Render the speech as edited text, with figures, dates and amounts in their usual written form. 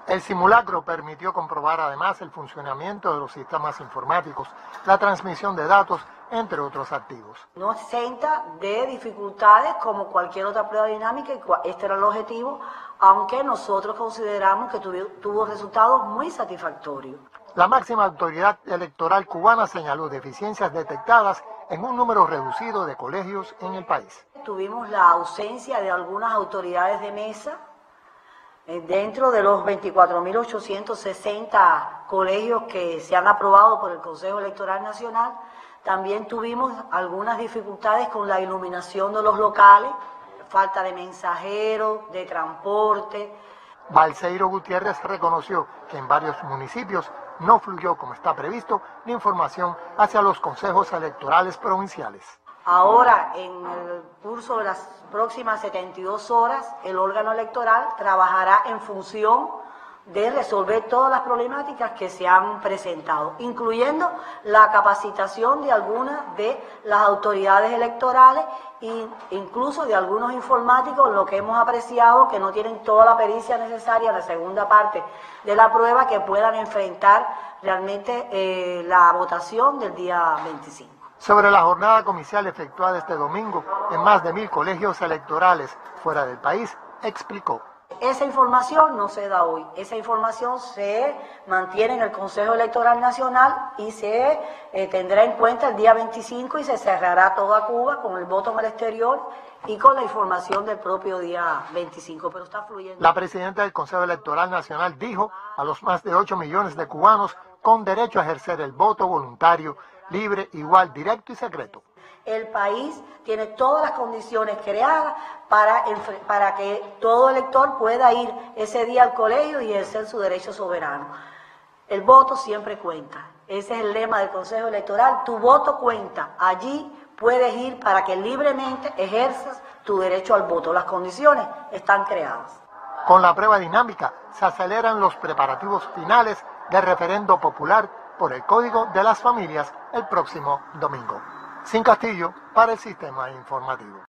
El simulacro permitió comprobar además el funcionamiento de los sistemas informáticos, la transmisión de datos, entre otros activos. No exenta de dificultades como cualquier otra prueba dinámica, y este era el objetivo, aunque nosotros consideramos que tuvo resultados muy satisfactorios. La máxima autoridad electoral cubana señaló deficiencias detectadas en un número reducido de colegios en el país. Tuvimos la ausencia de algunas autoridades de mesa dentro de los 24.860 colegios que se han aprobado por el Consejo Electoral Nacional. También tuvimos algunas dificultades con la iluminación de los locales, falta de mensajeros, de transporte. Balseiro Gutiérrez reconoció que en varios municipios no fluyó como está previsto la información hacia los consejos electorales provinciales. Ahora, en el curso de las próximas 72 horas, el órgano electoral trabajará en función de resolver todas las problemáticas que se han presentado, incluyendo la capacitación de algunas de las autoridades electorales e incluso de algunos informáticos, lo que hemos apreciado que no tienen toda la pericia necesaria en la segunda parte de la prueba, que puedan enfrentar realmente la votación del día 25. Sobre la jornada comicial efectuada este domingo en más de 1.000 colegios electorales fuera del país, explicó. Esa información no se da hoy, esa información se mantiene en el Consejo Electoral Nacional y se tendrá en cuenta el día 25 y se cerrará toda Cuba con el voto en el exterior y con la información del propio día 25, pero está fluyendo. La presidenta del Consejo Electoral Nacional dijo a los más de 8 millones de cubanos con derecho a ejercer el voto voluntario, libre, igual, directo y secreto. El país tiene todas las condiciones creadas para que todo elector pueda ir ese día al colegio y ejercer su derecho soberano. El voto siempre cuenta. Ese es el lema del Consejo Electoral. Tu voto cuenta. Allí puedes ir para que libremente ejerzas tu derecho al voto. Las condiciones están creadas. Con la prueba dinámica se aceleran los preparativos finales del referendo popular por el Código de las Familias el próximo domingo. Sin Castillo, para el Sistema Informativo.